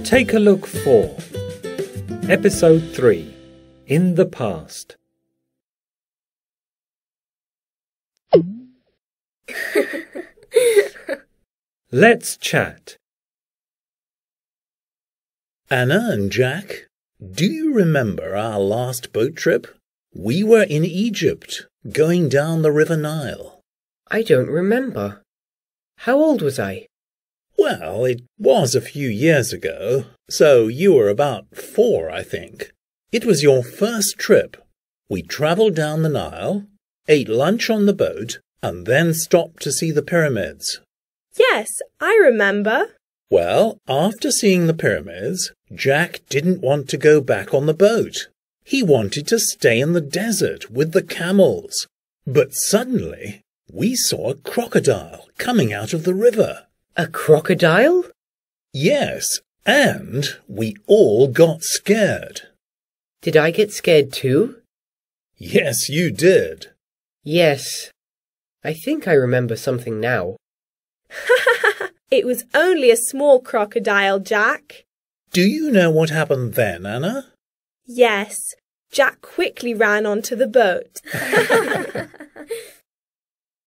Take a look 4. Episode 3. In the past. Let's chat. Anna and Jack, do you remember our last boat trip? We were in Egypt, going down the River Nile. I don't remember. How old was I? Well, it was a few years ago, so you were about 4, I think. It was your first trip. We travelled down the Nile, ate lunch on the boat, and then stopped to see the pyramids. Yes, I remember. Well, after seeing the pyramids, Jack didn't want to go back on the boat. He wanted to stay in the desert with the camels. But suddenly, we saw a crocodile coming out of the river. A crocodile? Yes, and we all got scared. Did I get scared too? Yes, you did. Yes. I think I remember something now. It was only a small crocodile, Jack. Do you know what happened then, Anna? Yes, Jack quickly ran onto the boat.